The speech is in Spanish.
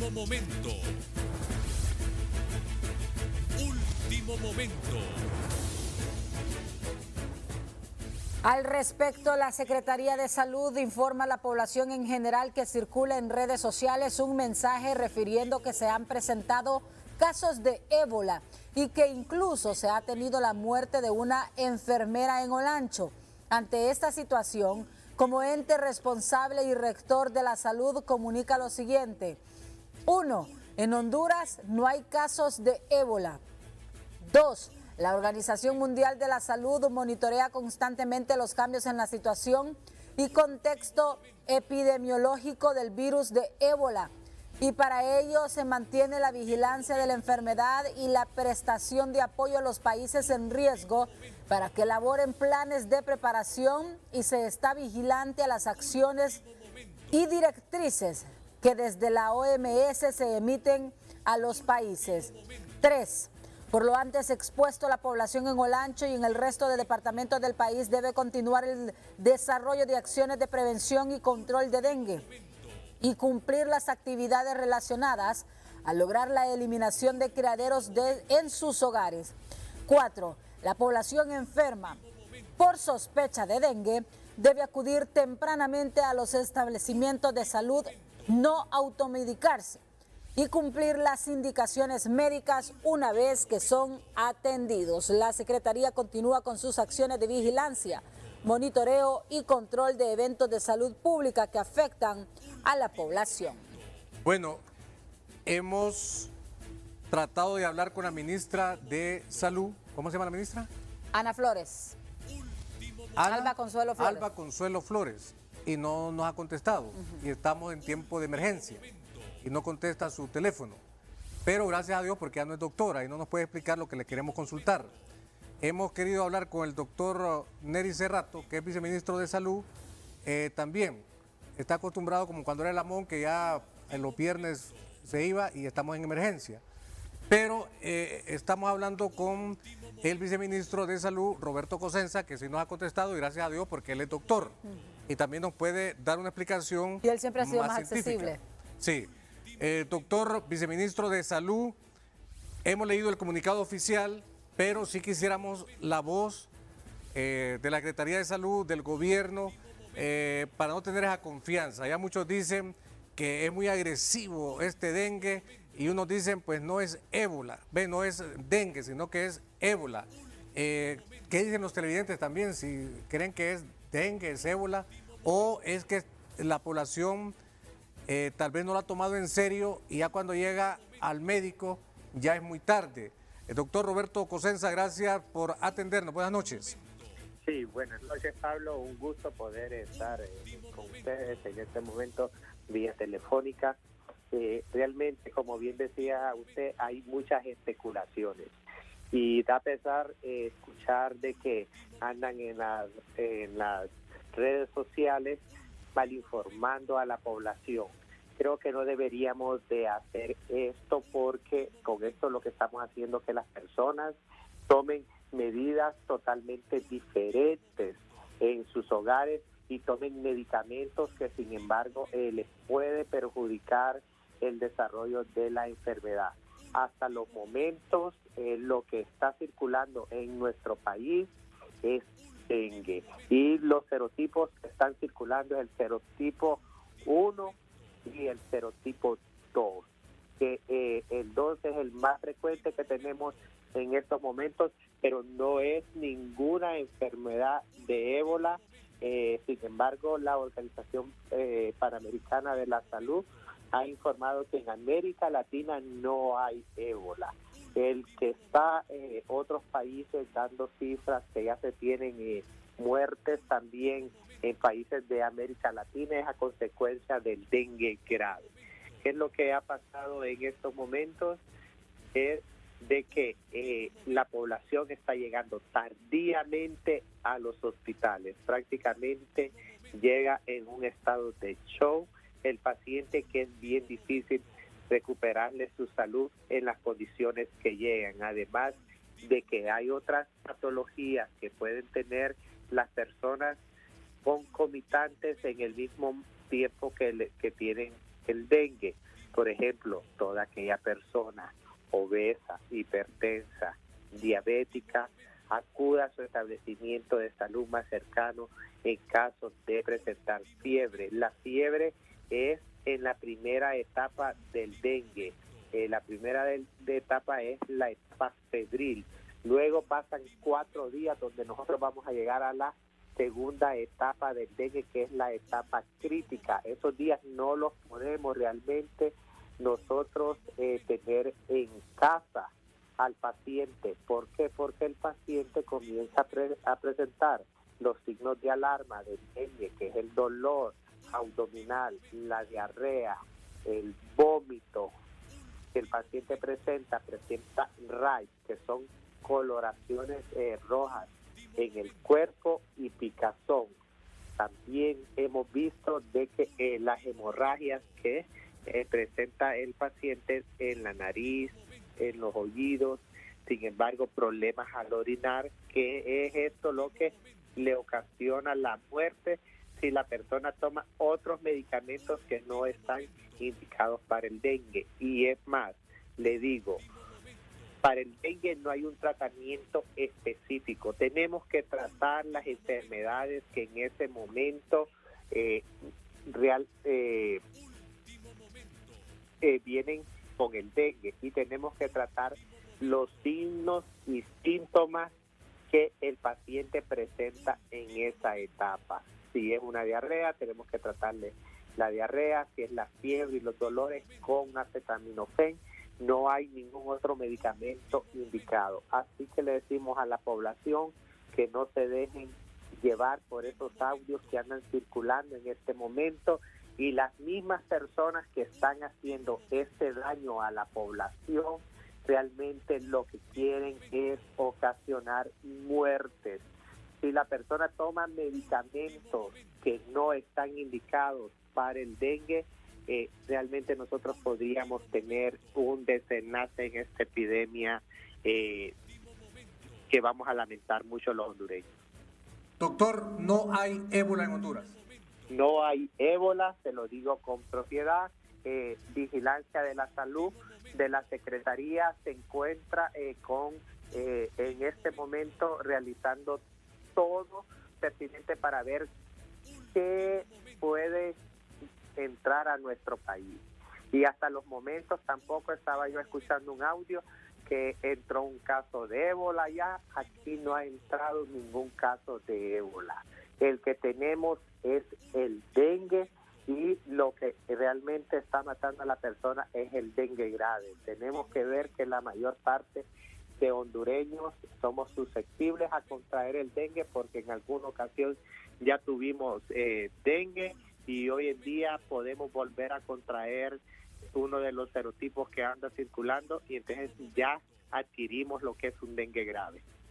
Último momento. Último momento. Al respecto, la Secretaría de Salud informa a la población en general que circula en redes sociales un mensaje refiriendo que se han presentado casos de ébola y que incluso se ha tenido la muerte de una enfermera en Olancho. Ante esta situación, como ente responsable y rector de la salud, comunica lo siguiente. 1. En Honduras no hay casos de ébola. 2. La Organización Mundial de la Salud monitorea constantemente los cambios en la situación y contexto epidemiológico del virus de ébola, y para ello se mantiene la vigilancia de la enfermedad y la prestación de apoyo a los países en riesgo para que elaboren planes de preparación, y se está vigilante a las acciones y directrices que desde la OMS se emiten a los países. 3. Por lo antes expuesto, la población en Olancho y en el resto de departamentos del país debe continuar el desarrollo de acciones de prevención y control de dengue y cumplir las actividades relacionadas a lograr la eliminación de criaderos en sus hogares. 4. La población enferma por sospecha de dengue debe acudir tempranamente a los establecimientos de salud, no automedicarse y cumplir las indicaciones médicas una vez que son atendidos. La Secretaría continúa con sus acciones de vigilancia, monitoreo y control de eventos de salud pública que afectan a la población. Bueno, hemos tratado de hablar con la ministra de Salud. ¿Cómo se llama la ministra? Ana Flores. Alba Consuelo Flores. Alba Consuelo Flores. Y no nos ha contestado. Y estamos en tiempo de emergencia. Y no contesta su teléfono. Pero gracias a Dios, porque ya no es doctora y no nos puede explicar lo que le queremos consultar. Hemos querido hablar con el doctor Nery Cerrato, que es viceministro de Salud. También está acostumbrado, como cuando era el Amón, que ya en los viernes se iba y estamos en emergencia. Pero estamos hablando con el viceministro de Salud, Roberto Cosenza, que sí nos ha contestado, y gracias a Dios, porque él es doctor. Y también nos puede dar una explicación. Y él siempre ha sido más científica. accesible. Sí. Doctor viceministro de Salud, hemos leído el comunicado oficial, pero sí quisiéramos la voz de la Secretaría de Salud, del gobierno, para no tener esa confianza. Ya muchos dicen que es muy agresivo este dengue y unos dicen pues no es ébola, no es dengue, sino que es ébola. ¿Qué dicen los televidentes también? Si creen que es dengue, es ébola, o es que la población tal vez no lo ha tomado en serio y ya cuando llega al médico ya es muy tarde. El doctor Roberto Cosenza, gracias por atendernos. Buenas noches. Sí, buenas noches, Pablo. Un gusto poder estar con ustedes en este momento vía telefónica. Realmente, como bien decía usted, hay muchas especulaciones y da pesar escuchar de que andan en las redes sociales malinformando a la población. Creo que no deberíamos de hacer esto, porque con esto lo que estamos haciendo es que las personas tomen medidas totalmente diferentes en sus hogares y tomen medicamentos que sin embargo les puede perjudicar el desarrollo de la enfermedad. Hasta los momentos lo que está circulando en nuestro país es dengue, y los serotipos que están circulando es el serotipo 1 y el serotipo 2, que el 2 es el más frecuente que tenemos en estos momentos, pero no es ninguna enfermedad de ébola. Sin embargo, la Organización Panamericana de la Salud ha informado que en América Latina no hay ébola. El que está otros países dando cifras que ya se tienen muertes también en países de América Latina es a consecuencia del dengue grave. ¿Qué es lo que ha pasado en estos momentos? Es de que la población está llegando tardíamente a los hospitales. Prácticamente llega en un estado de shock el paciente, que es bien difícil recuperarle su salud en las condiciones que llegan. Además de que hay otras patologías que pueden tener las personas concomitantes en el mismo tiempo que tienen el dengue. Por ejemplo, toda aquella persona obesa, hipertensa, diabética, acuda a su establecimiento de salud más cercano en caso de presentar fiebre. La fiebre es en la primera etapa del dengue. La primera etapa es la etapa febril. Luego pasan 4 días donde nosotros vamos a llegar a la segunda etapa del dengue, que es la etapa crítica. Esos días no los podemos realmente nosotros tener en casa al paciente. ¿Por qué? Porque el paciente comienza a presentar los signos de alarma del dengue, que es el dolor abdominal, la diarrea, el vómito que el paciente presenta rash, que son coloraciones rojas en el cuerpo, y picazón. También hemos visto de que las hemorragias que presenta el paciente en la nariz, en los oídos, sin embargo problemas al orinar, que es esto lo que le ocasiona la muerte si la persona toma otros medicamentos que no están indicados para el dengue. Y es más, le digo, para el dengue no hay un tratamiento específico. Tenemos que tratar las enfermedades que en ese momento vienen con el dengue, y tenemos que tratar los signos y síntomas que el paciente presenta en esa etapa. Si es una diarrea, tenemos que tratarle la diarrea. Si es la fiebre y los dolores, con acetaminofén. No hay ningún otro medicamento indicado. Así que le decimos a la población que no se dejen llevar por esos audios que andan circulando en este momento, y las mismas personas que están haciendo este daño a la población realmente lo que quieren es ocasionar muertes. Si la persona toma medicamentos que no están indicados para el dengue, realmente nosotros podríamos tener un desenlace en esta epidemia que vamos a lamentar mucho los hondureños. Doctor, no hay ébola en Honduras. No hay ébola, se lo digo con propiedad. Vigilancia de la Salud de la Secretaría se encuentra en este momento realizando todo pertinente para ver qué puede entrar a nuestro país. Y hasta los momentos tampoco estaba yo escuchando un audio que entró un caso de ébola ya. Aquí no ha entrado ningún caso de ébola. El que tenemos es el dengue, y lo que realmente está matando a la persona es el dengue grave. Tenemos que ver que la mayor parte de hondureños somos susceptibles a contraer el dengue, porque en alguna ocasión ya tuvimos dengue, y hoy en día podemos volver a contraer uno de los serotipos que anda circulando, y entonces ya adquirimos lo que es un dengue grave.